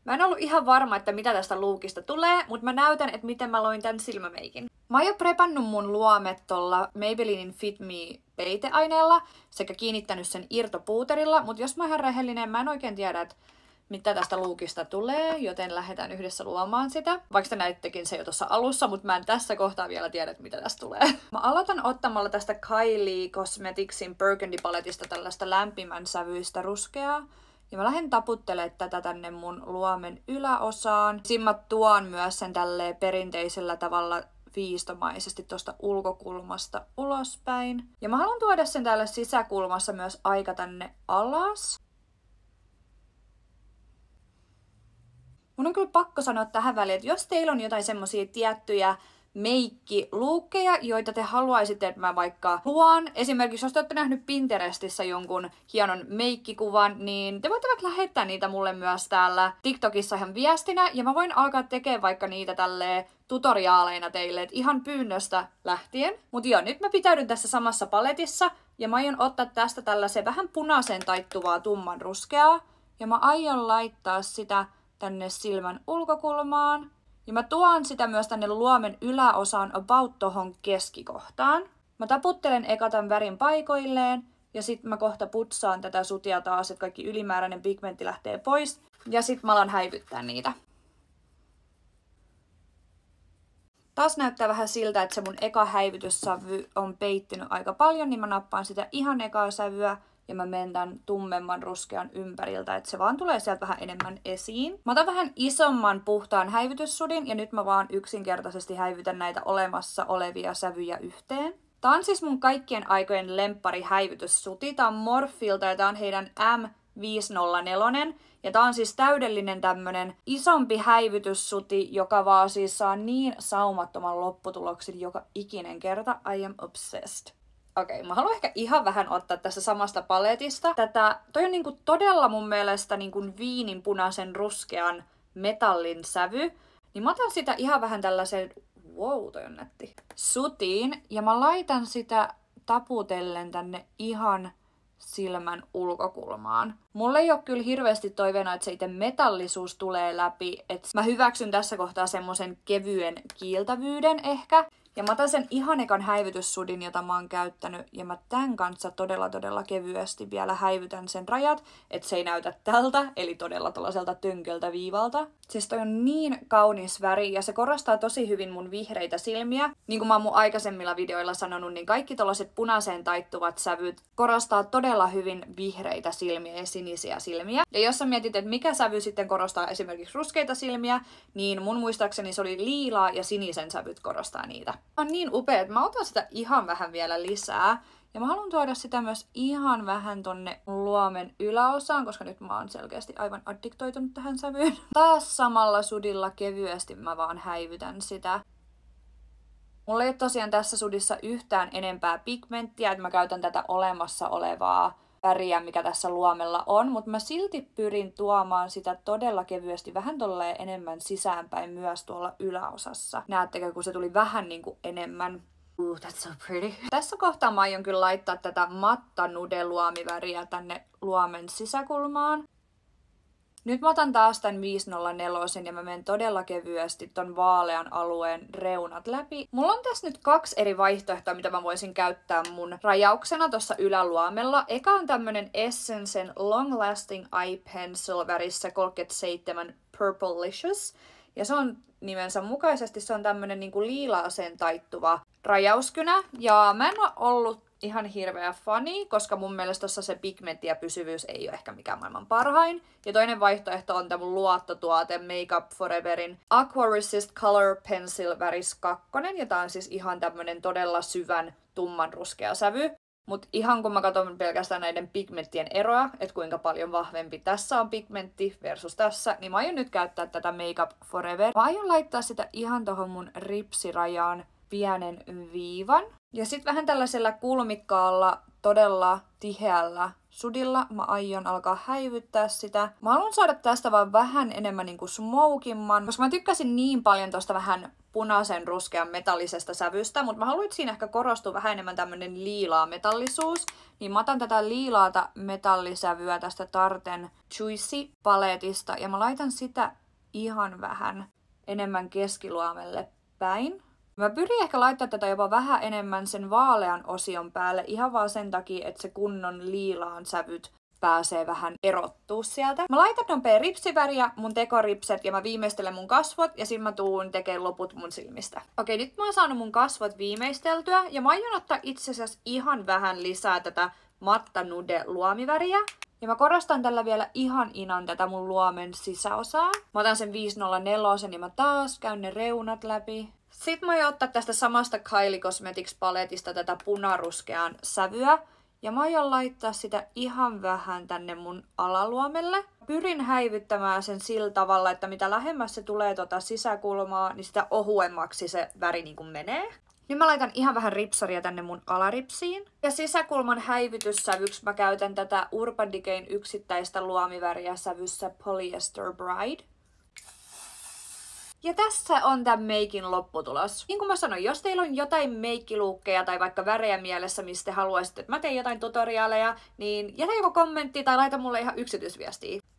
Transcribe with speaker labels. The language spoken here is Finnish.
Speaker 1: Mä en ollut ihan varma, että mitä tästä lookista tulee, mutta mä näytän, että miten mä loin tän silmämeikin. Mä oon jo prepannut mun luomet tolla Maybelline Fit Me peiteaineella sekä kiinnittänyt sen irtopuuterilla, mutta jos mä oon ihan rehellinen, mä en oikein tiedä, että mitä tästä lookista tulee, joten lähdetään yhdessä luomaan sitä. Vaikka te näittekin se jo tuossa alussa, mutta mä en tässä kohtaa vielä tiedä, että mitä tästä tulee. Mä aloitan ottamalla tästä Kylie Cosmeticsin Burgundy paletista tällaista lämpimän sävyistä ruskeaa. Ja mä lähden taputtelemaan tätä tänne mun luomen yläosaan. Siinä mä tuon myös sen tälleen perinteisellä tavalla viistomaisesti tuosta ulkokulmasta ulospäin. Ja mä haluan tuoda sen täällä sisäkulmassa myös aika tänne alas. Mun on kyllä pakko sanoa tähän väliin, että jos teillä on jotain semmosia tiettyjä meikkiluukkeja, joita te haluaisitte, että mä vaikka luon. Esimerkiksi jos te olette nähnyt Pinterestissä jonkun hienon meikkikuvan, niin te voitte vaikka lähettää niitä mulle myös täällä TikTokissa ihan viestinä. Ja mä voin alkaa tekemään vaikka niitä tälleen tutoriaaleina teille, että ihan pyynnöstä lähtien. Mut joo, nyt mä pitäydyn tässä samassa paletissa. Ja mä aion ottaa tästä tällaisen vähän punaisen taittuvaa tumman ruskeaa. Ja mä aion laittaa sitä tänne silmän ulkokulmaan. Ja mä tuon sitä myös tänne luomen yläosaan about tohon keskikohtaan. Mä taputtelen eka tämän värin paikoilleen ja sit mä kohta putsaan tätä sutia taas, että kaikki ylimääräinen pigmentti lähtee pois. Ja sit mä alan häivyttää niitä. Taas näyttää vähän siltä, että se mun eka häivytyssävy on peittynyt aika paljon, niin mä nappaan sitä ihan ekaa sävyä. Ja mä menen tämän tummemman ruskean ympäriltä, että se vaan tulee sieltä vähän enemmän esiin. Mä otan vähän isomman puhtaan häivytyssudin ja nyt mä vaan yksinkertaisesti häivytän näitä olemassa olevia sävyjä yhteen. Tää on siis mun kaikkien aikojen lemppari häivytyssuti. Tää on Morphilta ja tää on heidän M504. Ja tää on siis täydellinen tämmönen isompi häivytyssuti, joka vaan siis saa niin saumattoman lopputuloksen joka ikinen kerta. I am obsessed. Okei, mä haluan ehkä ihan vähän ottaa tässä samasta paletista. Toi on niinku todella mun mielestä niinku viininpunaisen ruskean metallin sävy. Niin mä otan sitä ihan vähän tällaisen, wow, toi on nätti, sutiin. Ja mä laitan sitä taputellen tänne ihan silmän ulkokulmaan. Mulle ei ole kyllä hirveästi toiveena, että se itse metallisuus tulee läpi. Et mä hyväksyn tässä kohtaa semmosen kevyen kiiltävyyden ehkä. Ja mä otan sen ihan ekan häivytyssudin, jota mä oon käyttänyt, ja mä tän kanssa todella kevyesti vielä häivytän sen rajat, että se ei näytä tältä, eli todella tällaiselta tönköltä viivalta. Siis toi on niin kaunis väri, ja se korostaa tosi hyvin mun vihreitä silmiä. Niin kuin mä oon mun aikaisemmilla videoilla sanonut, niin kaikki tällaiset punaiseen taittuvat sävyt korostaa todella hyvin vihreitä silmiä ja sinisiä silmiä. Ja jos sä mietit, että mikä sävy sitten korostaa esimerkiksi ruskeita silmiä, niin mun muistaakseni se oli liilaa ja sinisen sävyt korostaa niitä. On niin upea, että mä otan sitä ihan vähän vielä lisää. Ja mä haluan tuoda sitä myös ihan vähän tonne luomen yläosaan, koska nyt mä oon selkeästi aivan addiktoitunut tähän sävyyn. Taas samalla sudilla kevyesti mä vaan häivytän sitä. Mulla ei ole tosiaan tässä sudissa yhtään enempää pigmenttiä, että mä käytän tätä olemassa olevaa väriä, mikä tässä luomella on, mutta mä silti pyrin tuomaan sitä todella kevyesti vähän tolleen enemmän sisäänpäin myös tuolla yläosassa. Näettekö, kun se tuli vähän niinku enemmän. That's so pretty. Tässä kohtaa mä aion kyllä laittaa tätä matta nude luomiväriä tänne luomen sisäkulmaan. Nyt mä otan taas tän 504 ja mä menen todella kevyesti ton vaalean alueen reunat läpi. Mulla on tässä nyt 2 eri vaihtoehtoa, mitä mä voisin käyttää mun rajauksena tuossa yläluomella. Eka on tämmönen Essencen Long Lasting Eye Pencil värissä 37 Purplelicious. Ja se on nimensä mukaisesti, se on tämmönen niinku liilaaseen taittuva rajauskynä. Ja mä en oo ollut ihan hirveä fani, koska mun mielestä tossa se pigmentti ja pysyvyys ei ole ehkä mikään maailman parhain. Ja toinen vaihtoehto on tää mun luottotuote Make Up For Everin Aqua Resist Color Pencil väris 2. Ja tää on siis ihan tämmönen todella syvän tumman ruskea sävy. Mut ihan kun mä katson pelkästään näiden pigmenttien eroa, että kuinka paljon vahvempi tässä on pigmentti versus tässä, niin mä aion nyt käyttää tätä Make Up Forever. Mä aion laittaa sitä ihan tohon mun ripsirajaan pienen viivan. Ja sit vähän tällaisella kulmikkaalla, todella tiheällä sudilla mä aion alkaa häivyttää sitä. Mä haluan saada tästä vaan vähän enemmän niinku smokimman, koska mä tykkäsin niin paljon tosta vähän punaisen ruskean metallisesta sävystä, mutta mä haluan, että siinä ehkä korostuu vähän enemmän tämmönen liilaa metallisuus. Niin mä otan tätä liilaata metallisävyä tästä Tarten Juicy paletista ja mä laitan sitä ihan vähän enemmän keskiluomelle päin. Mä pyrin ehkä laittaa tätä jopa vähän enemmän sen vaalean osion päälle ihan vaan sen takia, että se kunnon liilaan sävyt pääsee vähän erottua sieltä. Mä laitan nopea ripsiväriä, mun tekoripset ja mä viimeistelen mun kasvot ja sitten mä tuun tekemään loput mun silmistä. Okei, nyt mä oon saanut mun kasvot viimeisteltyä ja mä aion ottaa itse asiassa ihan vähän lisää tätä Matta Nude luomiväriä. Ja mä korostan tällä vielä ihan inan tätä mun luomen sisäosaa. Mä otan sen 504 ja mä taas käyn ne reunat läpi. Sitten mä aion ottaa tästä samasta Kylie Cosmetics paletista tätä punaruskean sävyä. Ja mä aion laittaa sitä ihan vähän tänne mun alaluomelle. Pyrin häivyttämään sen sillä tavalla, että mitä lähemmäs se tulee sisäkulmaa, niin sitä ohuemmaksi se väri niin kuin menee. Nyt mä laitan ihan vähän ripsaria tänne mun alaripsiin. Ja sisäkulman häivytyssävyksi mä käytän tätä Urban Decayn yksittäistä luomiväriä sävyssä Polyester Bride. Ja tässä on tämän meikin lopputulos. Niin kuin mä sanoin, jos teillä on jotain meikkiluukkeja tai vaikka värejä mielessä, mistä te haluaisitte, että mä teen jotain tutoriaaleja, niin jätä joko kommentti tai laita mulle ihan yksityisviestiä.